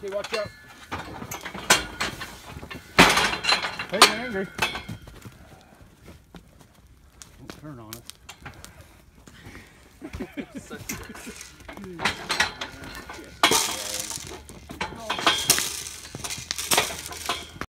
Okay, watch out. Hey, you're angry. Don't turn on us.